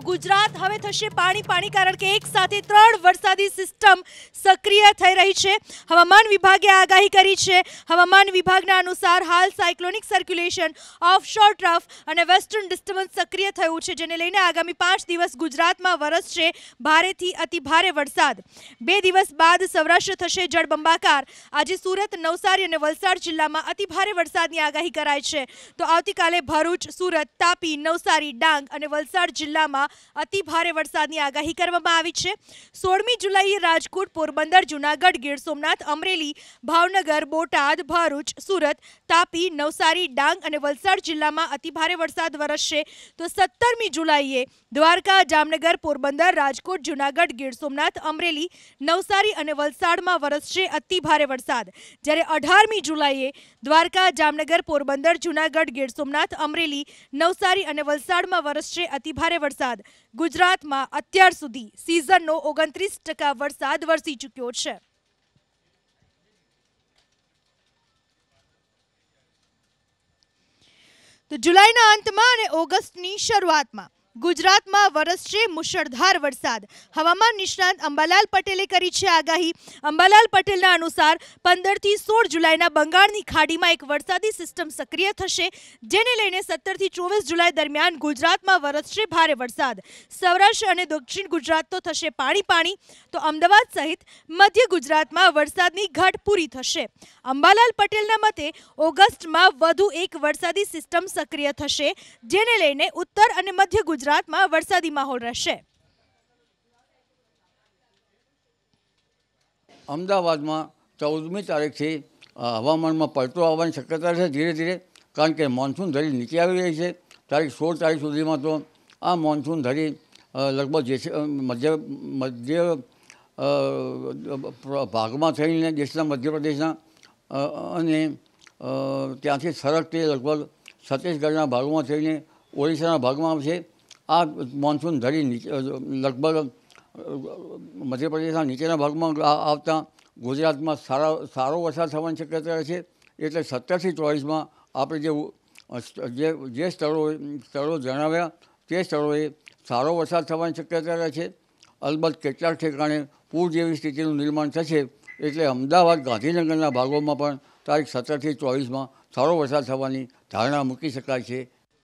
ગુજરાત હવે થશે પાણી પાણી, કારણ કે એક સાથે 3 વરસાદી સિસ્ટમ સક્રિય થઈ રહી છે. હવામાન વિભાગે આગાહી કરી છે. હવામાન વિભાગના અનુસાર હાલ સાયક્લોનિક સર્ક્યુલેશન, ઓફશોર ટ્રફ અને વેસ્ટર્ન ડિસ્ટર્બન્સ સક્રિય થયું છે, જેને લઈને આગામી 5 દિવસ ગુજરાતમાં વરસશે ભારેથી અતિ ભારે વરસાદ. 2 દિવસ બાદ સૌરાષ્ટ્ર થશે જળબંબાકાર. આજે સુરત, નવસારી અને વલસાડ જિલ્લામાં અતિ ભારે વરસાદની આગાહી કરાઈ છે. તો આવતીકાલે ભરૂચ, સુરત, તાપી, નવસારી, ડાંગ અને વલસાડ જિલ્લામાં અતિ ભારે વરસાદની આગાહી કરવામાં આવી છે. 16મી જુલાઈએ રાજકોટ, પોરબંદર, જૂનાગઢ, ગીર સોમનાથ, અમરેલી, ભાવનગર, બોટાદ, ભરૂચ, સુરત, તાપી, નવસારી, ડાંગ અને વલસાડ જિલ્લામાં અતિ ભારે વરસાદ વરસશે. તો 17મી જુલાઈએ દ્વારકા, જામનગર, પોરબંદર, રાજકોટ, જૂનાગઢ, ગીર સોમનાથ, અમરેલી, નવસારી અને વલસાડમાં વરસશે અતિ ભારે વરસાદ. જ્યારે 18મી જુલાઈએ દ્વારકા, જામનગર, પોરબંદર, જૂનાગઢ, ગીર સોમનાથ, અમરેલી, નવસારી અને વલસાડમાં વરસશે અતિભારે વરસાદ. ગુજરાતમાં અત્યાર સુધી સિઝનનો 29% વરસાદ વરસી ચૂક્યો છે. તો જુલાઈના અંતમાં અને ઓગસ્ટની શરૂઆતમાં ગુજરાતમાં વરસશે મુશળધાર વરસાદ. હવામાન નિષ્ણાત અંબાલાલ પટેલે કરી છે આગાહી. અંબાલાલ પટેલના અનુસાર 15 થી 16 જુલાઈના બંગાળની ખાડીમાં એક વરસાદી સિસ્ટમ સક્રિય થશે, જેને લઈને 17 થી 24 જુલાઈ દરમિયાન ગુજરાતમાં વરસશે ભારે વરસાદ. સૌરાષ્ટ્ર અને દક્ષિણ ગુજરાત તો થશે પાણી પાણી, તો અમદાવાદ સહિત મધ્ય ગુજરાતમાં વરસાદની ઘટ પૂરી થશે. અંબાલાલ પટેલના મતે ઓગસ્ટમાં વધુ એક વરસાદી સિસ્ટમ સક્રિય થશે, જેને લઈને ઉત્તર અને મધ્ય ગુજરાતમાં વરસાદી માહોલ રહેશે. અમદાવાદમાં 14મી તારીખથી હવામાનમાં પલટો આવવાની શક્યતા છે ધીરે ધીરે, કારણ કે મોન્સૂન ધરી નીચે આવી રહી છે. તારીખ 16 તારીખ સુધીમાં તો આ મોન્સૂન ધરી લગભગ જે મધ્ય ભાગમાં થઈને દેશના મધ્યપ્રદેશના અને ત્યાંથી સરકતી લગભગ છત્તીસગઢના ભાગમાં થઈને ઓડિશાના ભાગમાં આવશે. આ મોન્સૂન ધરી લગભગ મધ્યપ્રદેશના નીચેના ભાગમાં આવતા ગુજરાતમાં સારો વરસાદ થવાની શક્યતા છે. એટલે 17 થી 24માં આપણે જે સ્થળો જણાવ્યા તે સ્થળોએ સારો વરસાદ થવાની શક્યતા છે. અલબત્ત કેટલાક ઠેકાણે પૂર જેવી સ્થિતિનું નિર્માણ થશે. એટલે અમદાવાદ, ગાંધીનગરના ભાગોમાં પણ તારીખ 17 થી 24માં સારો વરસાદ થવાની ધારણા મૂકી શકાય છે.